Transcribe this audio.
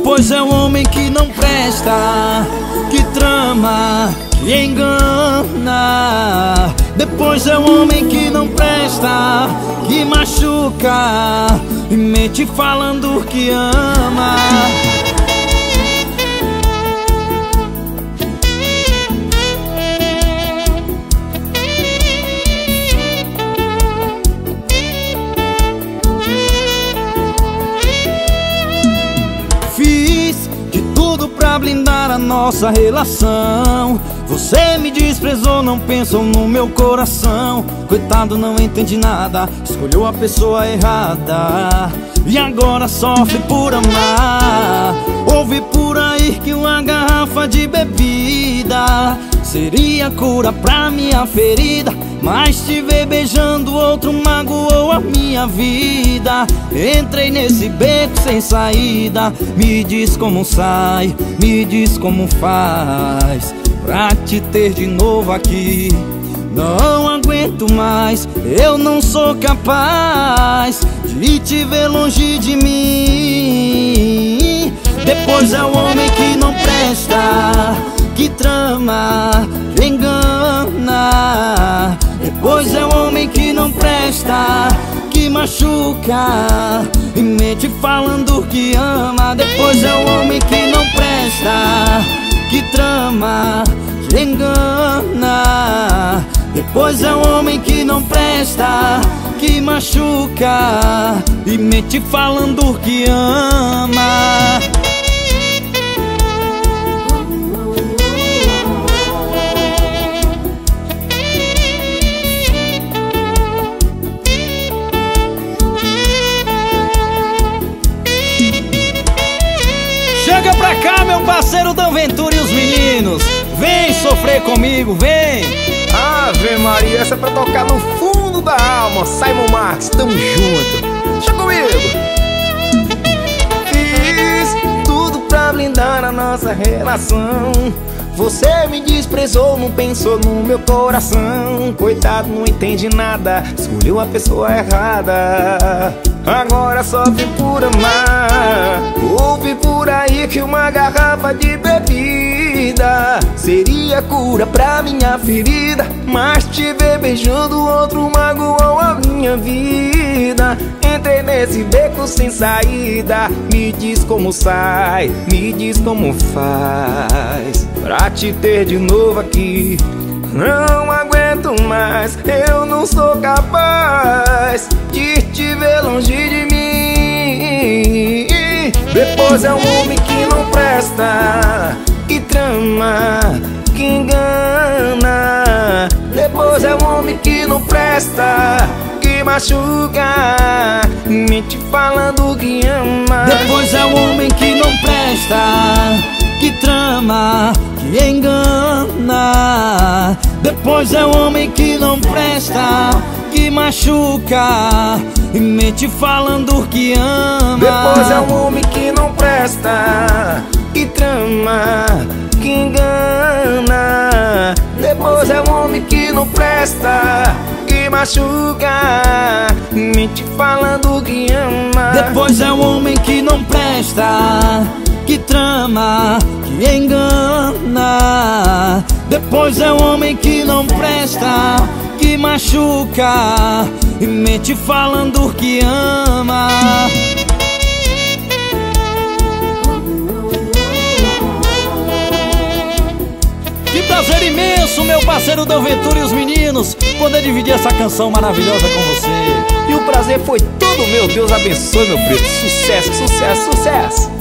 Depois é o homem que não presta, que trama, que engana. Depois é o homem que não presta, que machuca e mente falando que ama. Fiz de tudo pra blindar a nossa relação. Você me desprezou, não pensou no meu coração. Coitado, não entende nada, escolheu a pessoa errada e agora sofre por amar. Ouvi por aí que uma garrafa de bebida seria cura pra minha ferida, mas te ver beijando outro magoou a minha vida. Entrei nesse beco sem saída. Me diz como sai, me diz como faz pra te ter de novo aqui. Não aguento mais, eu não sou capaz de te ver longe de mim. Depois é o homem que não presta, que trama, que engana. Depois é o homem que não presta, que machuca e mente falando que ama. Depois é o homem que não presta, que trama, que engana. Depois é o homem que não presta, que machuca e mente falando que ama. Chega pra cá, meu parceiro Dan Ventura e os meninos. Vem sofrer comigo, vem. Ave Maria, essa é pra tocar no fundo da alma. Simon Marques, tamo junto. Deixa comigo. Fiz tudo pra blindar a nossa relação. Você me desprezou, não pensou no meu coração. Coitado, não entende nada, escolheu a pessoa errada, agora sofre por amar. Ouvi por aí que uma garrafa de bebida seria cura pra minha ferida, mas te ver beijando outro magoou a minha vida. Entrei nesse beco sem saída. Me diz como sai, me diz como faz pra te ter de novo aqui. Não aguento mais, eu não sou capaz de te ver longe de mim. Depois é um homem que não presta, que trama, que engana. Depois é um homem que não presta, que machuca, mente falando que ama. Depois é um homem que não presta, que trama, que engana. Depois é um homem que não presta, que machuca e mente falando que ama. Depois é um homem que não presta, que trama, que engana. Depois é um homem que não presta, que machuca, mente falando que ama. Depois é um homem que não presta, que trama, que engana. Depois é um homem que não presta, que machuca e mente falando que ama. Que prazer imenso, meu parceiro Dan Ventura e os meninos, poder dividir essa canção maravilhosa com você. E o prazer foi todo meu. Deus abençoe, meu preto. Sucesso, sucesso, sucesso.